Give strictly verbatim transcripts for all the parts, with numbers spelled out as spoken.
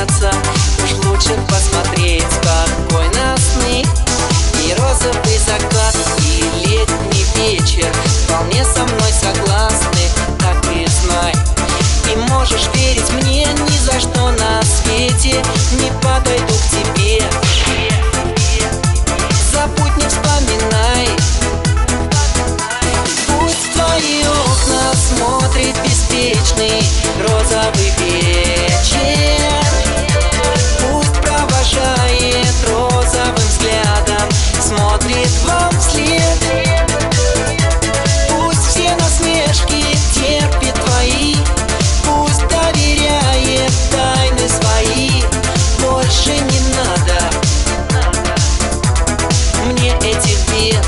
снятся. Уж лучше посмотреть спокойно сны. И розовый закат, и летний вечер вполне со мной согласны, так и знай. И можешь верить мне, ни за что на свете не подойду к тебе. Забудь, не вспоминай. Пусть в твои окна смотрит беспечный розовый вечер. Пусть провожает розовым взглядом, смотрит вам вслед. Пусть все насмешки терпит твои, пусть доверяет тайны свои. Больше не надо мне этих бед.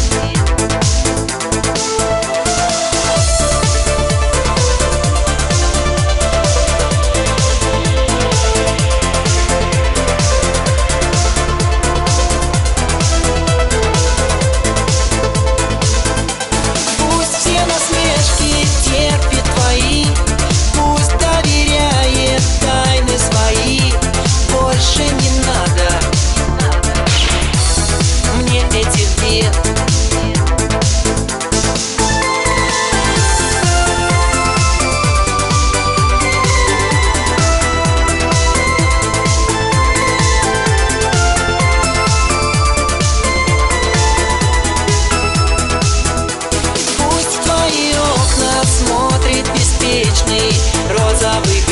Пусть все насмешки терпит твои, пусть доверяет тайны свои. Больше не надо мне этих бед. Пусть в твои окна смотрит беспечный розовый